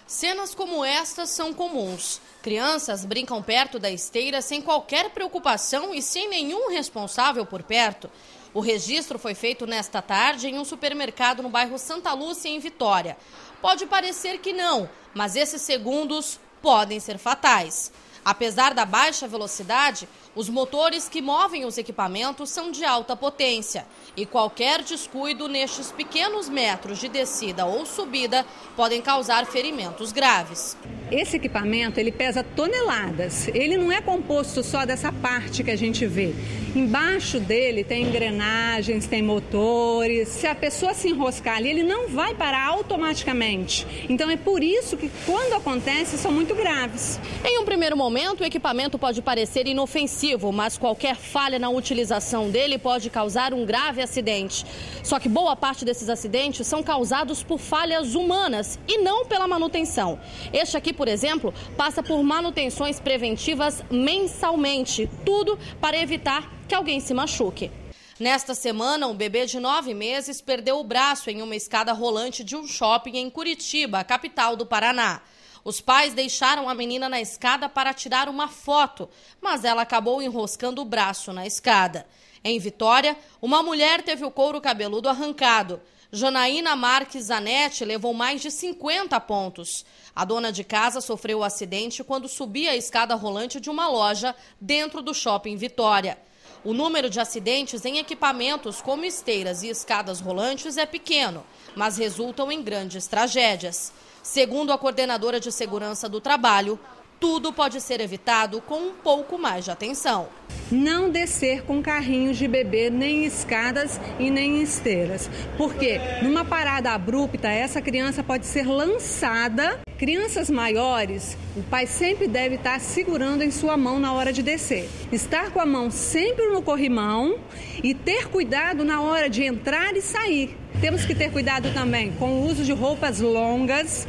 Cenas como estas são comuns. Crianças brincam perto da esteira sem qualquer preocupação e sem nenhum responsável por perto. O registro foi feito nesta tarde em um supermercado no bairro Santa Lúcia, em Vitória. Pode parecer que não, mas esses segundos podem ser fatais. Apesar da baixa velocidade, os motores que movem os equipamentos são de alta potência e qualquer descuido nestes pequenos metros de descida ou subida podem causar ferimentos graves. Esse equipamento, ele pesa toneladas, ele não é composto só dessa parte que a gente vê. Embaixo dele tem engrenagens, tem motores. Se a pessoa se enroscar ali, ele não vai parar automaticamente. Então é por isso que quando acontece são muito graves. Em um primeiro momento, o equipamento pode parecer inofensivo, mas qualquer falha na utilização dele pode causar um grave acidente. Só que boa parte desses acidentes são causados por falhas humanas e não pela manutenção. Este aqui, por exemplo, passa por manutenções preventivas mensalmente, tudo para evitar que alguém se machuque. Nesta semana, um bebê de 9 meses perdeu o braço em uma escada rolante de um shopping em Curitiba, capital do Paraná. Os pais deixaram a menina na escada para tirar uma foto, mas ela acabou enroscando o braço na escada. Em Vitória, uma mulher teve o couro cabeludo arrancado. Janaína Marques Zanetti levou mais de 50 pontos. A dona de casa sofreu o acidente quando subia a escada rolante de uma loja dentro do shopping Vitória. O número de acidentes em equipamentos como esteiras e escadas rolantes é pequeno, mas resultam em grandes tragédias. Segundo a coordenadora de segurança do trabalho, tudo pode ser evitado com um pouco mais de atenção. Não descer com carrinhos de bebê, nem escadas e nem esteiras. Porque numa parada abrupta, essa criança pode ser lançada. Crianças maiores, o pai sempre deve estar segurando em sua mão na hora de descer. Estar com a mão sempre no corrimão e ter cuidado na hora de entrar e sair. Temos que ter cuidado também com o uso de roupas longas,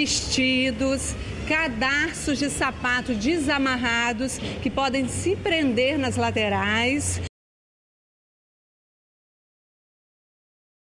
vestidos, cadarços de sapato desamarrados que podem se prender nas laterais.